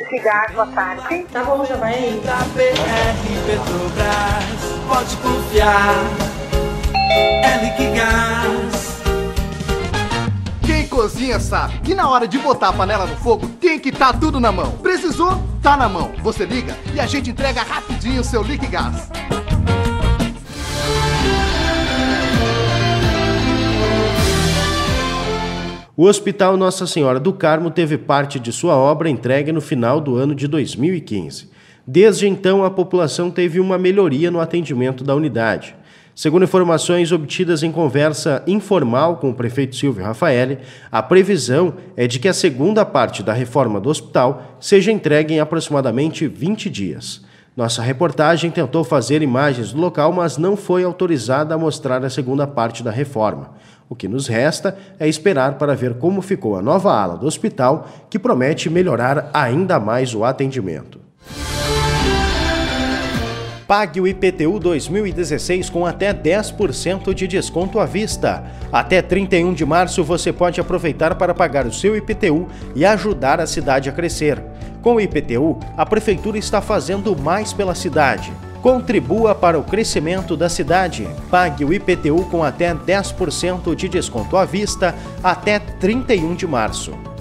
Liquigás, boa tarde. Tá bom, já vai aí. Da BR Petrobras, pode confiar, é Liquigás. Quem cozinha sabe que na hora de botar a panela no fogo tem que estar tudo na mão. Precisou? Tá na mão. Você liga e a gente entrega rapidinho o seu Liquigás. O Hospital Nossa Senhora do Carmo teve parte de sua obra entregue no final do ano de 2015. Desde então, a população teve uma melhoria no atendimento da unidade. Segundo informações obtidas em conversa informal com o prefeito Silvio Raffaelli, a previsão é de que a segunda parte da reforma do hospital seja entregue em aproximadamente 20 dias. Nossa reportagem tentou fazer imagens do local, mas não foi autorizada a mostrar a segunda parte da reforma. O que nos resta é esperar para ver como ficou a nova ala do hospital, que promete melhorar ainda mais o atendimento. Pague o IPTU 2016 com até 10% de desconto à vista. Até 31 de março você pode aproveitar para pagar o seu IPTU e ajudar a cidade a crescer. Com o IPTU, a Prefeitura está fazendo mais pela cidade. Contribua para o crescimento da cidade. Pague o IPTU com até 10% de desconto à vista até 31 de março.